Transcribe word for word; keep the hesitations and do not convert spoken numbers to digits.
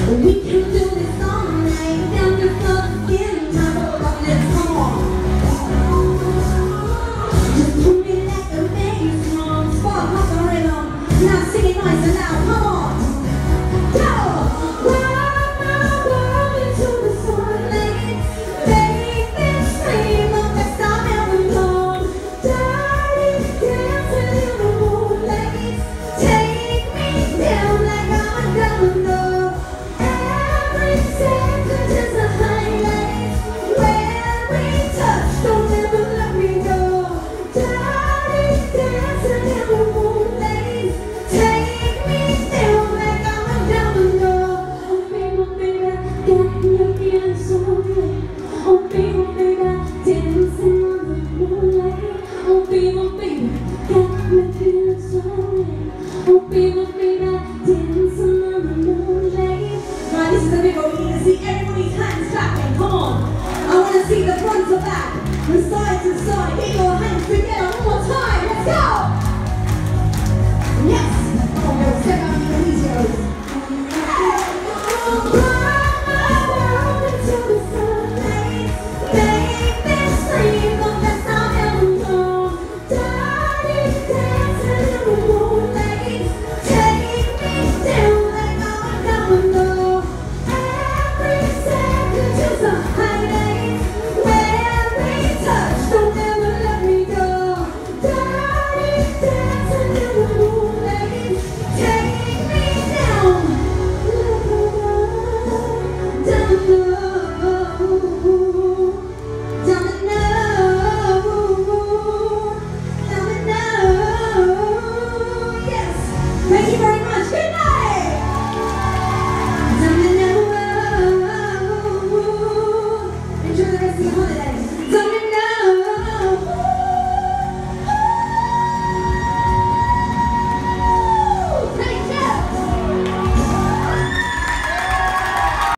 We can do this all night, down to fucking time for Butlins, come on. Just put me like a bass drum, spark up the rhythm. Now sing it nice and loud, come on. Go! Rock my world into the sunlight, make them scream of the song and we come. Dirty dancing in the moonlight, take me down like I'm a domino. Every second is a highlight, when we touch, don't ever let me go. Dirty dancing in the moonlight, take me down like I'm a domino. Oh baby, baby, got me feeling so good. Oh baby, baby, dancing on the moonlight. Oh baby, baby, got me feeling so good. Oh baby, baby, dancing on the moonlight. Now this is a big one. We need to see everybody's hands clapping. Come on. I want to see the front to back. We start